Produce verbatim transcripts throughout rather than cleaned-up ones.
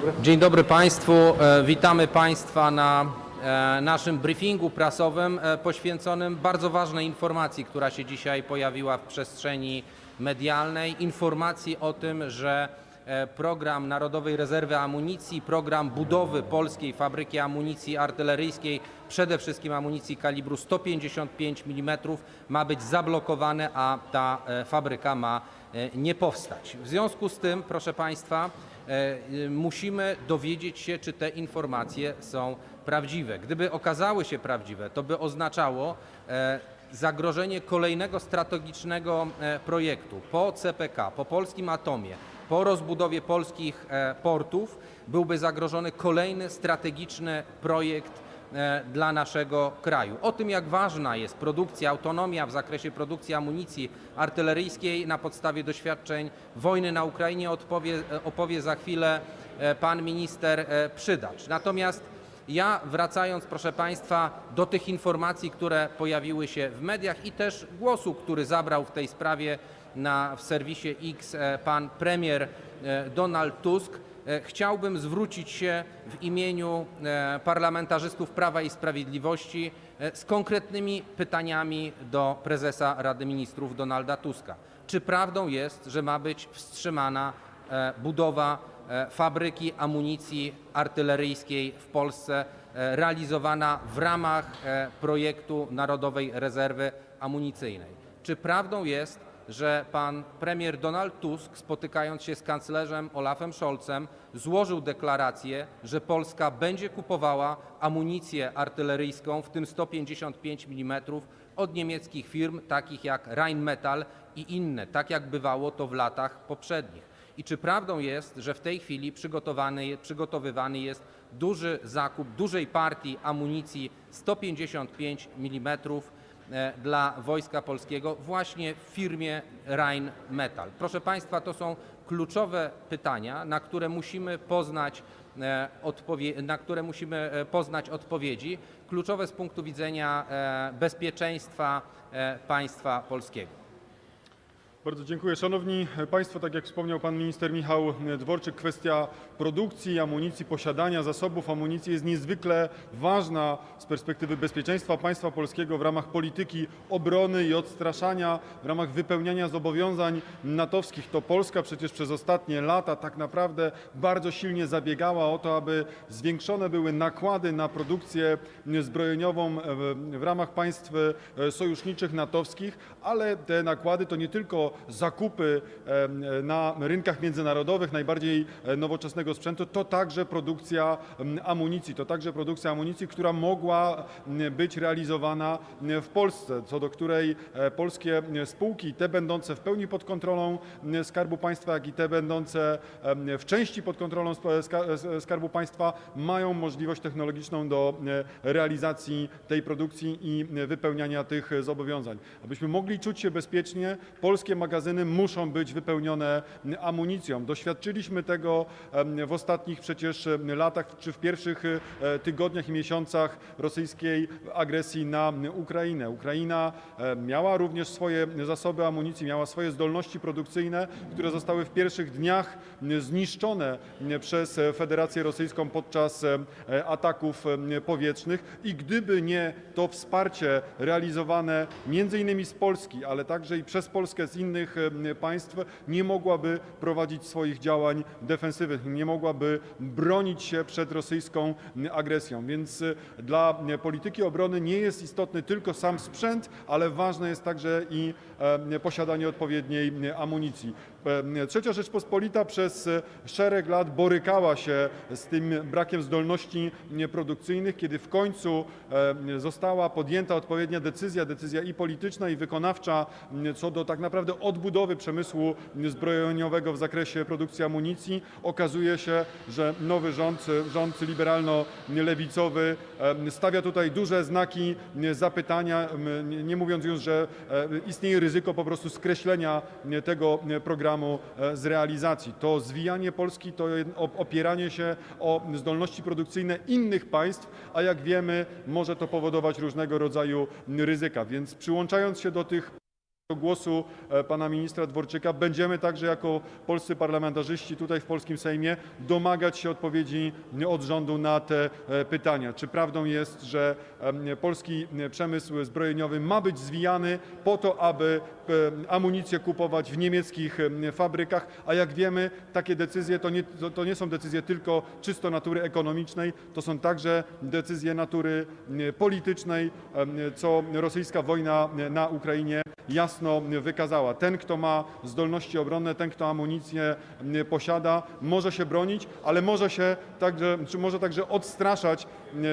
Dzień dobry Państwu. Witamy Państwa na naszym briefingu prasowym poświęconym bardzo ważnej informacji, która się dzisiaj pojawiła w przestrzeni medialnej. Informacji o tym, że program Narodowej Rezerwy Amunicji, program budowy polskiej fabryki amunicji artyleryjskiej, przede wszystkim amunicji kalibru sto pięćdziesiąt pięć milimetrów, ma być zablokowany, a ta fabryka ma nie powstać. W związku z tym, proszę Państwa, musimy dowiedzieć się, czy te informacje są prawdziwe. Gdyby okazały się prawdziwe, to by oznaczało zagrożenie kolejnego strategicznego projektu po C P K, po polskim atomie, po rozbudowie polskich portów. Byłby zagrożony kolejny strategiczny projekt dla naszego kraju. O tym, jak ważna jest produkcja, autonomia w zakresie produkcji amunicji artyleryjskiej na podstawie doświadczeń wojny na Ukrainie odpowie, opowie za chwilę pan minister Przydacz. Natomiast ja, wracając, proszę Państwa, do tych informacji, które pojawiły się w mediach i też głosu, który zabrał w tej sprawie na, w serwisie X pan premier Donald Tusk, chciałbym zwrócić się w imieniu parlamentarzystów Prawa i Sprawiedliwości z konkretnymi pytaniami do prezesa Rady Ministrów Donalda Tuska. Czy prawdą jest, że ma być wstrzymana budowa fabryki amunicji artyleryjskiej w Polsce realizowana w ramach projektu Narodowej Rezerwy Amunicyjnej? Czy prawdą jest, że pan premier Donald Tusk, spotykając się z kanclerzem Olafem Scholzem, złożył deklarację, że Polska będzie kupowała amunicję artyleryjską, w tym sto pięćdziesiąt pięć milimetrów, od niemieckich firm takich jak Rheinmetall i inne, tak jak bywało to w latach poprzednich? I czy prawdą jest, że w tej chwili przygotowany, przygotowywany jest duży zakup dużej partii amunicji sto pięćdziesiąt pięć milimetrów dla Wojska Polskiego właśnie w firmie Rheinmetall? Proszę Państwa, to są kluczowe pytania, na które musimy poznać, na które musimy poznać odpowiedzi, kluczowe z punktu widzenia bezpieczeństwa państwa polskiego. Bardzo dziękuję. Szanowni Państwo, tak jak wspomniał pan minister Michał Dworczyk, kwestia produkcji amunicji, posiadania zasobów amunicji jest niezwykle ważna z perspektywy bezpieczeństwa państwa polskiego w ramach polityki obrony i odstraszania, w ramach wypełniania zobowiązań natowskich. To Polska przecież przez ostatnie lata tak naprawdę bardzo silnie zabiegała o to, aby zwiększone były nakłady na produkcję zbrojeniową w ramach państw sojuszniczych natowskich, ale te nakłady to nie tylko zakupy na rynkach międzynarodowych najbardziej nowoczesnego sprzętu, to także produkcja amunicji, to także produkcja amunicji, która mogła być realizowana w Polsce, co do której polskie spółki, te będące w pełni pod kontrolą Skarbu Państwa, jak i te będące w części pod kontrolą Skarbu Państwa, mają możliwość technologiczną do realizacji tej produkcji i wypełniania tych zobowiązań. Abyśmy mogli czuć się bezpiecznie, polskie magazyny muszą być wypełnione amunicją. Doświadczyliśmy tego w ostatnich przecież latach, czy w pierwszych tygodniach i miesiącach rosyjskiej agresji na Ukrainę. Ukraina miała również swoje zasoby amunicji, miała swoje zdolności produkcyjne, które zostały w pierwszych dniach zniszczone przez Federację Rosyjską podczas ataków powietrznych i gdyby nie to wsparcie realizowane między innymi z Polski, ale także i przez Polskę z innych państw, nie mogłaby prowadzić swoich działań defensywnych, nie mogłaby bronić się przed rosyjską agresją. Więc dla polityki obrony nie jest istotny tylko sam sprzęt, ale ważne jest także i posiadanie odpowiedniej amunicji. Trzecia Rzeczpospolita przez szereg lat borykała się z tym brakiem zdolności produkcyjnych, kiedy w końcu została podjęta odpowiednia decyzja, decyzja i polityczna, i wykonawcza co do tak naprawdę odbudowy przemysłu zbrojeniowego w zakresie produkcji amunicji. Okazuje się, że nowy rząd, rząd liberalno-lewicowy stawia tutaj duże znaki zapytania, nie mówiąc już, że istnieje ryzyko po prostu skreślenia tego programu z realizacji. To zwijanie Polski, to opieranie się o zdolności produkcyjne innych państw, a jak wiemy, może to powodować różnego rodzaju ryzyka. Więc przyłączając się do tych głosu pana ministra Dworczyka będziemy także jako polscy parlamentarzyści tutaj w polskim Sejmie domagać się odpowiedzi od rządu na te pytania. Czy prawdą jest, że polski przemysł zbrojeniowy ma być zwijany po to, aby amunicję kupować w niemieckich fabrykach, a jak wiemy, takie decyzje to nie, to nie są decyzje tylko czysto natury ekonomicznej, to są także decyzje natury politycznej, co rosyjska wojna na Ukrainie jasno wykazała. Ten, kto ma zdolności obronne, ten, kto amunicję posiada, może się bronić, ale może się także, czy może także odstraszać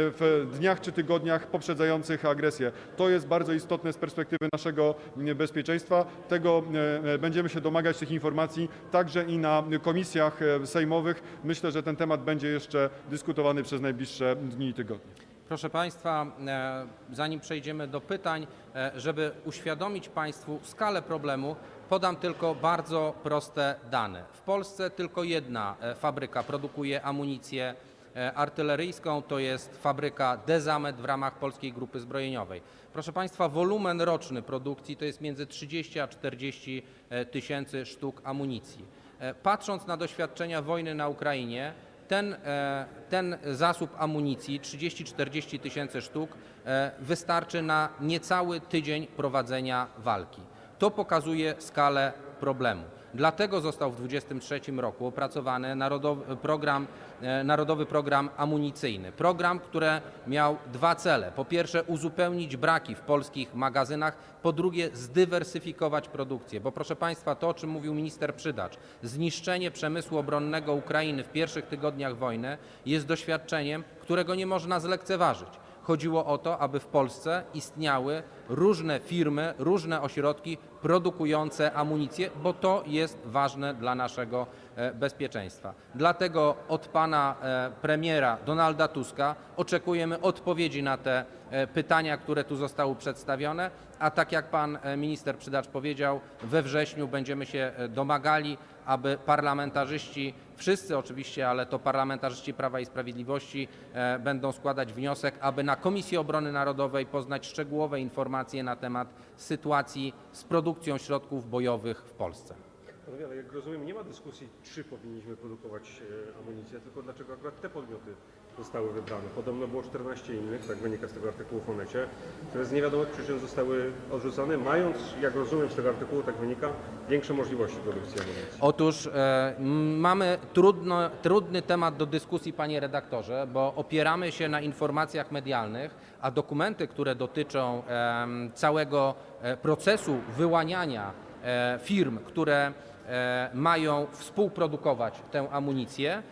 w dniach czy tygodniach poprzedzających agresję. To jest bardzo istotne z perspektywy naszego bezpieczeństwa. Tego będziemy się domagać tych informacji także i na komisjach sejmowych. Myślę, że ten temat będzie jeszcze dyskutowany przez najbliższe dni i tygodnie. Proszę Państwa, zanim przejdziemy do pytań, żeby uświadomić Państwu skalę problemu, podam tylko bardzo proste dane. W Polsce tylko jedna fabryka produkuje amunicję artyleryjską, to jest fabryka Dezamet w ramach Polskiej Grupy Zbrojeniowej. Proszę Państwa, wolumen roczny produkcji to jest między trzydzieści a czterdzieści tysięcy sztuk amunicji. Patrząc na doświadczenia wojny na Ukrainie, Ten, ten zasób amunicji, trzydzieści czterdzieści tysięcy sztuk, wystarczy na niecały tydzień prowadzenia walki. To pokazuje skalę problemu. Dlatego został w dwa tysiące dwudziestym trzecim roku opracowany Narodowy Program, Narodowy Program Amunicyjny. Program, który miał dwa cele. Po pierwsze uzupełnić braki w polskich magazynach, po drugie zdywersyfikować produkcję. Bo proszę Państwa, to o czym mówił minister Przydacz, zniszczenie przemysłu obronnego Ukrainy w pierwszych tygodniach wojny jest doświadczeniem, którego nie można zlekceważyć. Chodziło o to, aby w Polsce istniały różne firmy, różne ośrodki produkujące amunicję, bo to jest ważne dla naszego bezpieczeństwa. Dlatego od pana premiera Donalda Tuska oczekujemy odpowiedzi na te pytania, które tu zostały przedstawione, a tak jak pan minister Przydacz powiedział, we wrześniu będziemy się domagali, aby parlamentarzyści, wszyscy oczywiście, ale to parlamentarzyści Prawa i Sprawiedliwości będą składać wniosek, aby na Komisji Obrony Narodowej poznać szczegółowe informacje na temat sytuacji z produkcją środków bojowych w Polsce. Panowie, ale jak rozumiem, nie ma dyskusji, czy powinniśmy produkować amunicję, tylko dlaczego akurat te podmioty zostały wybrane. Podobno było czternaście innych, tak wynika z tego artykułu w Onecie, które z niewiadomych przyczyn zostały odrzucone, mając, jak rozumiem z tego artykułu, tak wynika, większe możliwości produkcji amunicji. Otóż e, mamy trudno, trudny temat do dyskusji, panie redaktorze, bo opieramy się na informacjach medialnych, a dokumenty, które dotyczą e, całego procesu wyłaniania e, firm, które e, mają współprodukować tę amunicję,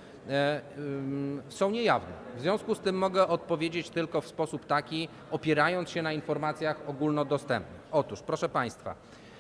są niejawne. W związku z tym mogę odpowiedzieć tylko w sposób taki, opierając się na informacjach ogólnodostępnych. Otóż, proszę Państwa,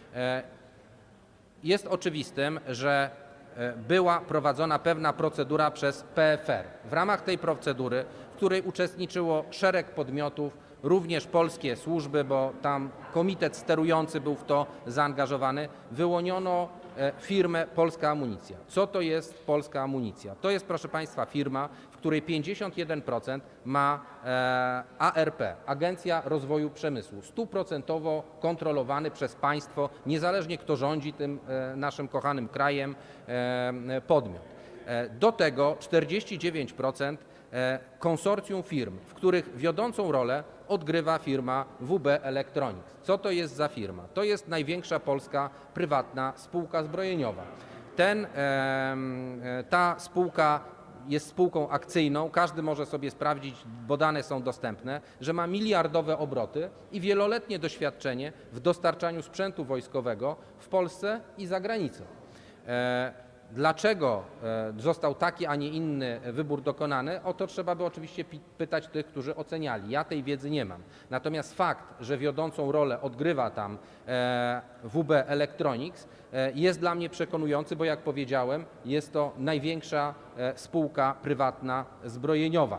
jest oczywistym, że była prowadzona pewna procedura przez P F R. W ramach tej procedury, w której uczestniczyło szereg podmiotów, również polskie służby, bo tam komitet sterujący był w to zaangażowany, wyłoniono firmę Polska Amunicja. Co to jest Polska Amunicja? To jest, proszę Państwa, firma, w której pięćdziesiąt jeden procent ma A R P, Agencja Rozwoju Przemysłu, stuprocentowo kontrolowany przez państwo, niezależnie kto rządzi tym naszym kochanym krajem, podmiot. Do tego czterdzieści dziewięć procent konsorcjum firm, w których wiodącą rolę odgrywa firma W B Electronics. Co to jest za firma? To jest największa polska prywatna spółka zbrojeniowa. Ten, ta spółka jest spółką akcyjną, każdy może sobie sprawdzić, bo dane są dostępne, że ma miliardowe obroty i wieloletnie doświadczenie w dostarczaniu sprzętu wojskowego w Polsce i za granicą. Dlaczego został taki, a nie inny wybór dokonany? O to trzeba by oczywiście pytać tych, którzy oceniali. Ja tej wiedzy nie mam. Natomiast fakt, że wiodącą rolę odgrywa tam W B Electronics, jest dla mnie przekonujący, bo jak powiedziałem, jest to największa spółka prywatna zbrojeniowa.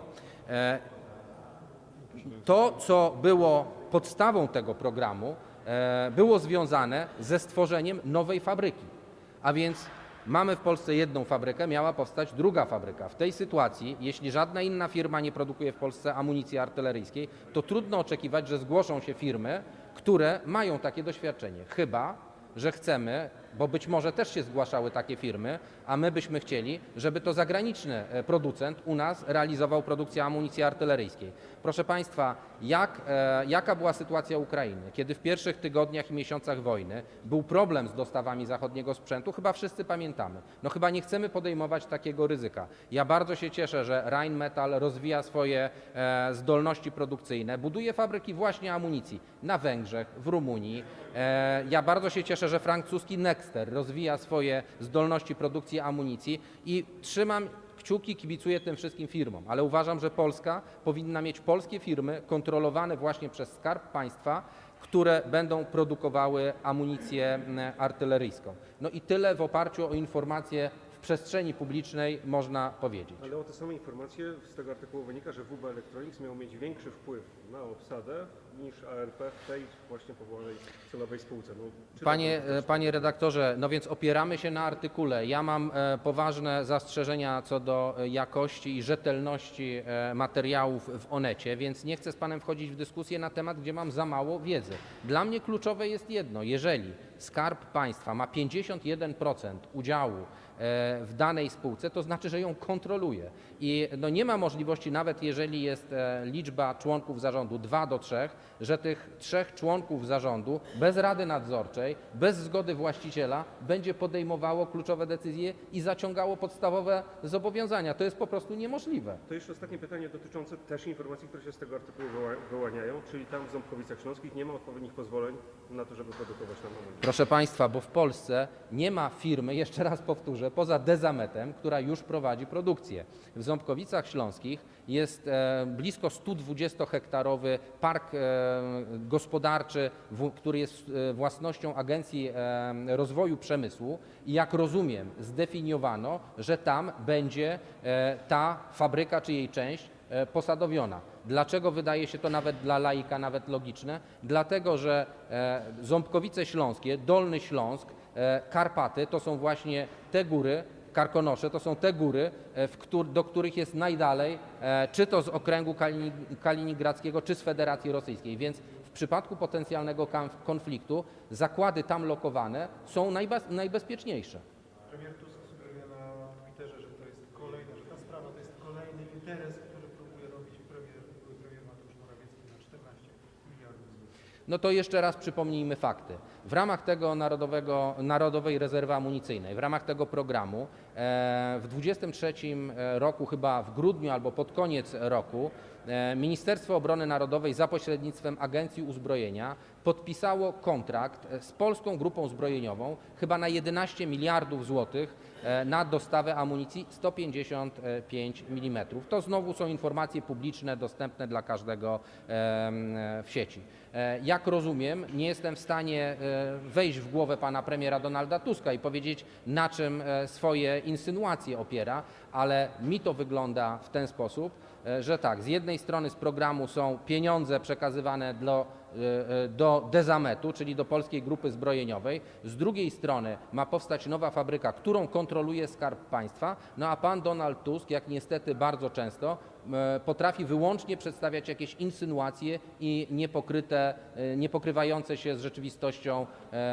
To, co było podstawą tego programu, było związane ze stworzeniem nowej fabryki. A więc Mamy w Polsce jedną fabrykę, miała powstać druga fabryka. W tej sytuacji, jeśli żadna inna firma nie produkuje w Polsce amunicji artyleryjskiej, to trudno oczekiwać, że zgłoszą się firmy, które mają takie doświadczenie. Chyba że chcemy, bo być może też się zgłaszały takie firmy, a my byśmy chcieli, żeby to zagraniczny producent u nas realizował produkcję amunicji artyleryjskiej. Proszę Państwa, jak, e, jaka była sytuacja Ukrainy? Kiedy w pierwszych tygodniach i miesiącach wojny był problem z dostawami zachodniego sprzętu, chyba wszyscy pamiętamy. No chyba nie chcemy podejmować takiego ryzyka. Ja bardzo się cieszę, że Rheinmetall rozwija swoje e, zdolności produkcyjne, buduje fabryki właśnie amunicji na Węgrzech, w Rumunii. E, ja bardzo się cieszę, że francuski Nexter rozwija swoje zdolności produkcji amunicji i trzymam kciuki, kibicuję tym wszystkim firmom, ale uważam, że Polska powinna mieć polskie firmy kontrolowane właśnie przez Skarb Państwa, które będą produkowały amunicję artyleryjską. No i tyle w oparciu o informacje w przestrzeni publicznej można powiedzieć. Ale o te same informacje z tego artykułu wynika, że W B Electronics miał mieć większy wpływ na obsadę niż A R P w tej właśnie powołanej celowej spółce. No, Panie, panie redaktorze, no więc opieramy się na artykule. Ja mam e, poważne zastrzeżenia co do jakości i rzetelności e, materiałów w Onecie, więc nie chcę z panem wchodzić w dyskusję na temat, gdzie mam za mało wiedzy. Dla mnie kluczowe jest jedno, jeżeli Skarb Państwa ma pięćdziesiąt jeden procent udziału w danej spółce, to znaczy, że ją kontroluje. I no nie ma możliwości, nawet jeżeli jest liczba członków zarządu dwa do trzech, że tych trzech członków zarządu bez rady nadzorczej, bez zgody właściciela będzie podejmowało kluczowe decyzje i zaciągało podstawowe zobowiązania. To jest po prostu niemożliwe. To jeszcze ostatnie pytanie dotyczące też informacji, które się z tego artykułu wyłaniają, czyli tam w Ząbkowicach Śląskich nie ma odpowiednich pozwoleń na to, żeby produkować tam amunicję. Proszę Państwa, bo w Polsce nie ma firmy, jeszcze raz powtórzę, poza Dezametem, która już prowadzi produkcję. W Ząbkowicach Śląskich jest e, blisko sto dwudziestohektarowy park e, gospodarczy, w, który jest e, własnością Agencji e, Rozwoju Przemysłu i jak rozumiem zdefiniowano, że tam będzie e, ta fabryka czy jej część e, posadowiona. Dlaczego wydaje się to nawet dla laika nawet logiczne? Dlatego, że e, Ząbkowice Śląskie, Dolny Śląsk, e, Karpaty to są właśnie te góry, Karkonosze to są te góry, w któr, do których jest najdalej, e, czy to z okręgu Kalini, kaliningradzkiego, czy z Federacji Rosyjskiej. Więc w przypadku potencjalnego konfliktu zakłady tam lokowane są najba, najbezpieczniejsze. Premier Tusk sugeruje na Twitterze, że to jest kolejna, że ta sprawa to jest kolejny interes, który próbuje robić premier, premier Mateusz Morawiecki na czternaście miliardów złotych. No to jeszcze raz przypomnijmy fakty. W ramach tego Narodowego, Narodowej Rezerwy Amunicyjnej, w ramach tego programu e, w dwudziestym trzecim roku, chyba w grudniu albo pod koniec roku, e, Ministerstwo Obrony Narodowej za pośrednictwem Agencji Uzbrojenia podpisało kontrakt z Polską Grupą Zbrojeniową chyba na jedenaście miliardów złotych e, na dostawę amunicji sto pięćdziesiąt pięć milimetrów. To znowu są informacje publiczne, dostępne dla każdego e, w sieci. E, jak rozumiem, nie jestem w stanie wejść w głowę pana premiera Donalda Tuska i powiedzieć, na czym swoje insynuacje opiera, ale mi to wygląda w ten sposób, że tak, z jednej strony z programu są pieniądze przekazywane do, do Dezametu, czyli do Polskiej Grupy Zbrojeniowej, z drugiej strony ma powstać nowa fabryka, którą kontroluje Skarb Państwa, no a pan Donald Tusk, jak niestety bardzo często, potrafi wyłącznie przedstawiać jakieś insynuacje i niepokryte, niepokrywające się z rzeczywistością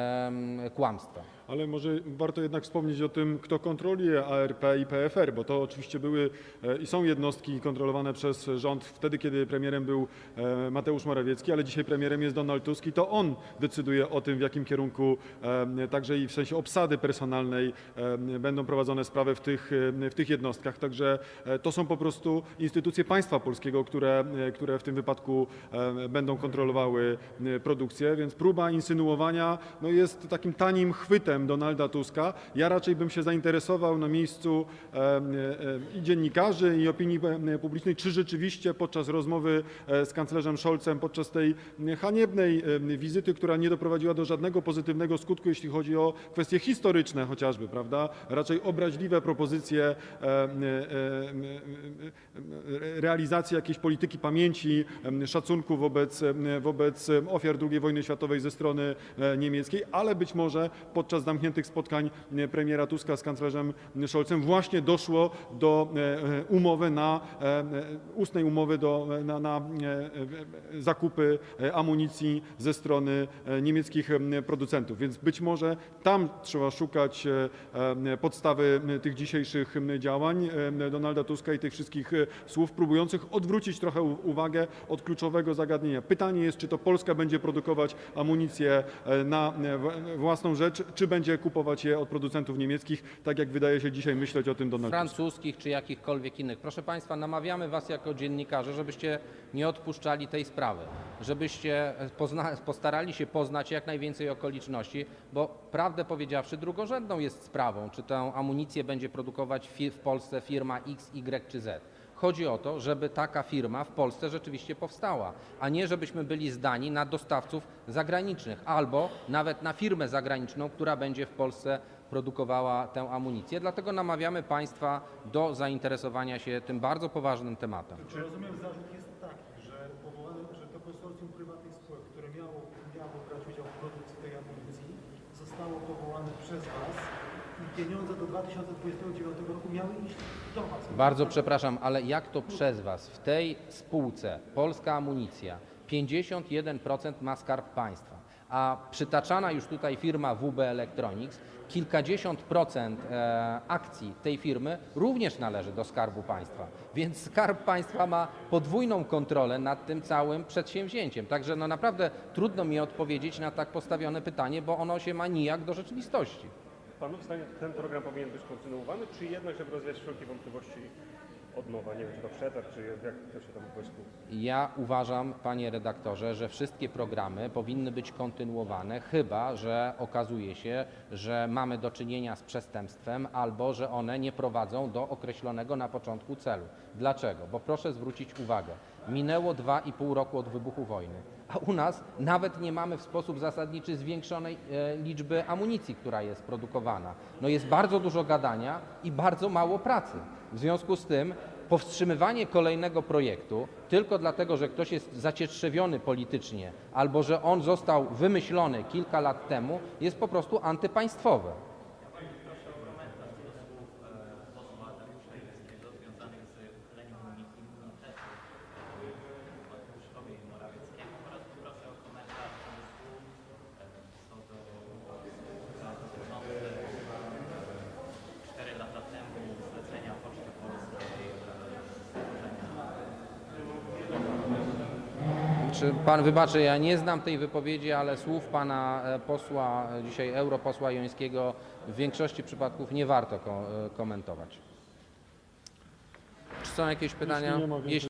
e, kłamstwa. Ale może warto jednak wspomnieć o tym, kto kontroluje A R P i P F R, bo to oczywiście były i są jednostki kontrolowane przez rząd wtedy, kiedy premierem był Mateusz Morawiecki, ale dzisiaj premierem jest Donald Tusk i to on decyduje o tym, w jakim kierunku także i w sensie obsady personalnej będą prowadzone sprawy w tych, w tych jednostkach. Także to są po prostu instytucje państwa polskiego, które, które w tym wypadku będą kontrolowały produkcję, więc próba insynuowania no jest takim tanim chwytem Donalda Tuska. Ja raczej bym się zainteresował na miejscu e, e, i dziennikarzy, i opinii publicznej, czy rzeczywiście podczas rozmowy z kanclerzem Scholzem, podczas tej haniebnej wizyty, która nie doprowadziła do żadnego pozytywnego skutku, jeśli chodzi o kwestie historyczne chociażby, prawda? Raczej obraźliwe propozycje e, e, e, realizacji jakiejś polityki pamięci, szacunku wobec, wobec ofiar drugiej wojny światowej ze strony niemieckiej, ale być może podczas zamkniętych spotkań premiera Tuska z kanclerzem Scholzem właśnie doszło do umowy na, ustnej umowy do, na, na zakupy amunicji ze strony niemieckich producentów. Więc być może tam trzeba szukać podstawy tych dzisiejszych działań Donalda Tuska i tych wszystkich słów próbujących odwrócić trochę uwagę od kluczowego zagadnienia. Pytanie jest, czy to Polska będzie produkować amunicję na własną rzecz, czy będzie kupować je od producentów niemieckich, tak jak wydaje się dzisiaj myśleć o tym Donald Tusk. Francuskich czy jakichkolwiek innych. Proszę Państwa, namawiamy Was jako dziennikarze, żebyście nie odpuszczali tej sprawy, żebyście pozna- postarali się poznać jak najwięcej okoliczności, bo prawdę powiedziawszy drugorzędną jest sprawą, czy tę amunicję będzie produkować fi- w Polsce firma X, Y czy Z. Chodzi o to, żeby taka firma w Polsce rzeczywiście powstała, a nie żebyśmy byli zdani na dostawców zagranicznych albo nawet na firmę zagraniczną, która będzie w Polsce produkowała tę amunicję. Dlatego namawiamy Państwa do zainteresowania się tym bardzo poważnym tematem. Czy rozumiem, zarzut jest taki, że, powołane, że to konsorcjum prywatnych spółek, które miało, miało brać udział w produkcji tej amunicji, zostało powołane przez Was i pieniądze do dwa tysiące dwudziestego dziewiątego roku miały iść do Was. Bardzo przepraszam, ale jak to przez Was? W tej spółce Polska Amunicja pięćdziesiąt jeden procent ma Skarb Państwa, a przytaczana już tutaj firma W B Electronics, kilkadziesiąt procent e, akcji tej firmy również należy do Skarbu Państwa, więc Skarb Państwa ma podwójną kontrolę nad tym całym przedsięwzięciem. Także no naprawdę trudno mi odpowiedzieć na tak postawione pytanie, bo ono się ma nijak do rzeczywistości. Panu zdaniem ten program powinien być kontynuowany, czy jednak, żeby rozwiać wszelkie wątpliwości od nowa? Nie wiem, czy to przetarg, czy jak to się tam po prostu... Ja uważam, panie redaktorze, że wszystkie programy powinny być kontynuowane, chyba że okazuje się, że mamy do czynienia z przestępstwem albo że one nie prowadzą do określonego na początku celu. Dlaczego? Bo proszę zwrócić uwagę, minęło dwa i pół roku od wybuchu wojny, a u nas nawet nie mamy w sposób zasadniczy zwiększonej e, liczby amunicji, która jest produkowana. No jest bardzo dużo gadania i bardzo mało pracy. W związku z tym powstrzymywanie kolejnego projektu tylko dlatego, że ktoś jest zacietrzewiony politycznie albo że on został wymyślony kilka lat temu, jest po prostu antypaństwowe. Czy pan wybaczy, ja nie znam tej wypowiedzi, ale słów pana e, posła, e, dzisiaj europosła Jońskiego w większości przypadków nie warto ko- e, komentować. Czy są jakieś pytania? Jeśli nie ma więcej